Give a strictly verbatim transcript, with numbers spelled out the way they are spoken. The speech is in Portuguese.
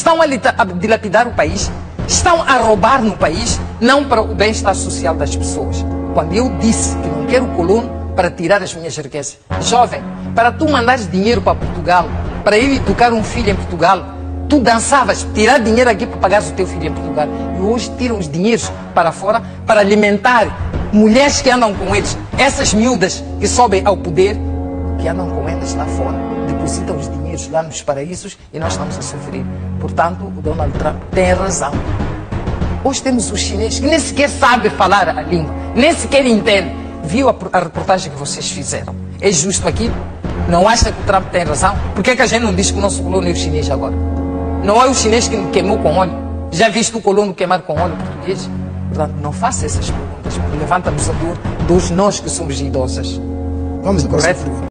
estão a dilapidar o país, estão a roubar no país, não para o bem-estar social das pessoas. Quando eu disse que não quero colono para tirar as minhas riquezas. Jovem, para tu mandares dinheiro para Portugal, para eu educar um filho em Portugal, tu dançavas, tirar dinheiro aqui para pagar o teu filho em Portugal. E hoje tiram os dinheiros para fora para alimentar mulheres que andam com eles. Essas miúdas que sobem ao poder, que andam com elas lá fora, depositam os dinheiros lá nos paraísos e nós estamos a sofrer. Portanto, o Donald Trump tem razão. Hoje temos os chineses que nem sequer sabem falar a língua, nem sequer entendem. Viu a, a reportagem que vocês fizeram? É justo aquilo? Não acha que o Trump tem razão? Por que, é que a gente não diz que o nosso colono é o chinês agora? Não é o chinês que queimou com óleo? Já viste o colono queimar com óleo português? Portanto, não faça essas perguntas. Levanta-nos a dor dos nós que somos idosas. Vamos à próxima pergunta.